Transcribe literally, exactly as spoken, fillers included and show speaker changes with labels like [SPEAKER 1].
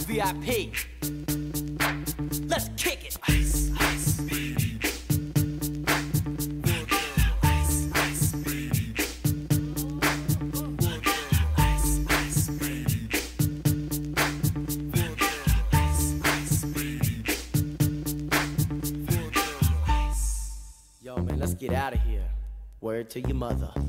[SPEAKER 1] V I P. Let's kick it. Ice, ice, baby. Ice, ice, baby. Ice, ice, baby. Ice, ice, baby. Yo, man, let's get out of here. Word to your mother.